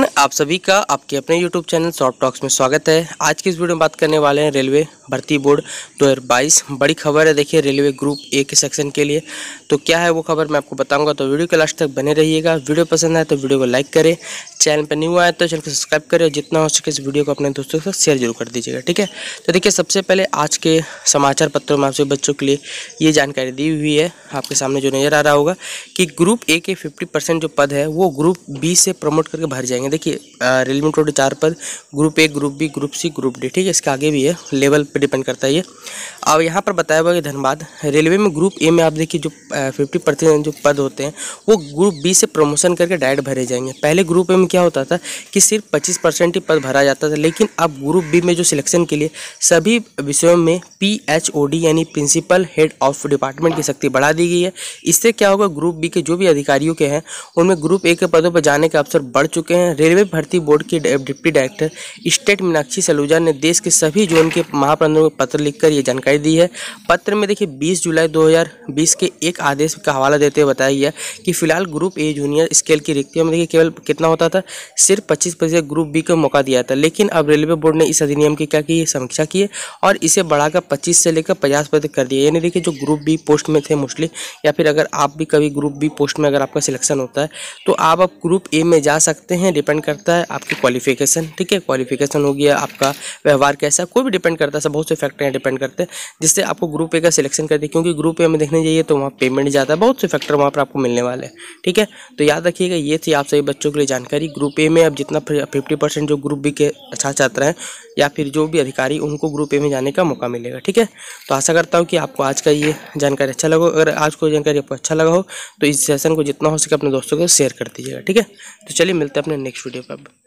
आप सभी का आपके अपने YouTube चैनल शॉर्ट टॉक्स में स्वागत है। आज की इस वीडियो में बात करने वाले हैं रेलवे भर्ती बोर्ड 2022। बड़ी खबर है, देखिए रेलवे ग्रुप ए के सेक्शन के लिए। तो क्या है वो खबर मैं आपको बताऊंगा, तो वीडियो के लास्ट तक बने रहिएगा। वीडियो पसंद आए तो वीडियो को लाइक करें, चैनल पर न्यू आए तो चैनल को सब्सक्राइब करें और जितना हो सके इस वीडियो को अपने दोस्तों के साथ शेयर जरूर कर दीजिएगा, ठीक है। तो देखिए सबसे पहले आज के समाचार पत्रों में आप सभी बच्चों के लिए ये जानकारी दी हुई है, आपके सामने जो नज़र आ रहा होगा कि ग्रुप ए के 50% जो पद है वो ग्रुप बी से प्रमोट करके भर जाएंगे। देखिए रेलवे में टोटल 4 पद, group A, group B, group C, group D, ठीक है। इसके आगे भी है, लेवल पे डिपेंड करता है ये। अब यहाँ पर बताया हुआ कि धनबाद रेलवे में ग्रुप ए में आप देखिए जो 50% जो पद होते हैं वो ग्रुप बी से प्रमोशन करके डायरेक्ट भरे जाएंगे। पहले ग्रुप ए में क्या होता था कि सिर्फ 25% ही पद भरा जाता था, लेकिन अब ग्रुप बी में जो सिलेक्शन के लिए सभी विषयों में PHOD यानी प्रिंसिपल हेड ऑफ डिपार्टमेंट की शक्ति बढ़ा दी गई है। इससे क्या होगा, ग्रुप बी के जो भी अधिकारियों के हैं उनमें ग्रुप ए के पदों पर जाने के अवसर बढ़ चुके हैं। रेलवे भर्ती बोर्ड की deputy director state Meenakshi Saluja ने देश के सभी जोन के महाप्रबंधकों को पत्र लिखकर ये जानकारी दी है। पत्र में देखिए 20 जुलाई 2020 के एक आदेश का हवाला देते हुए बताया गया कि फिलहाल ग्रुप ए जूनियर स्केल की रिक्तियों में देखिए केवल कितना होता था, सिर्फ 25% ग्रुप बी को मौका दिया था। लेकिन अब रेलवे बोर्ड ने इस अधिनियम की क्या की, समीक्षा की है और इसे बढ़ाकर 25 से लेकर 50% कर दिया। यानी देखिए जो ग्रुप बी पोस्ट में थे मोस्टली, या फिर अगर आप भी कभी ग्रुप बी पोस्ट में अगर आपका सिलेक्शन होता है तो आप अब ग्रुप ए में जा सकते हैं। डिपेंड करता है आपकी क्वालिफिकेशन, ठीक है। क्वालिफिकेशन हो गया, आपका व्यवहार कैसा, कोई भी डिपेंड करता है, सब बहुत से फैक्टर डिपेंड करते हैं जिससे आपको ग्रुप ए का सिलेक्शन करते हैं। क्योंकि ग्रुप ए में देखने जाइए तो वहाँ पेमेंट ज़्यादा है, बहुत से फैक्टर वहाँ पर आपको मिलने वाले हैं, ठीक है। तो याद रखिएगा, ये थी आप सभी बच्चों के लिए जानकारी। ग्रुप ए में अब जितना 50% जो ग्रुप बी के छात्र छात्र हैं या फिर जो भी अधिकारी, उनको ग्रुप ए में जाने का मौका मिलेगा, ठीक है। तो आशा करता हूँ कि आपको आज का ये जानकारी अच्छा लगा। अगर आज को जानकारी आपको अच्छा लगा हो तो इस सेशन को जितना हो सके अपने दोस्तों को शेयर कर दीजिएगा, ठीक है। तो चलिए मिलते हैं अपने नेक्स्ट वीडियो पर।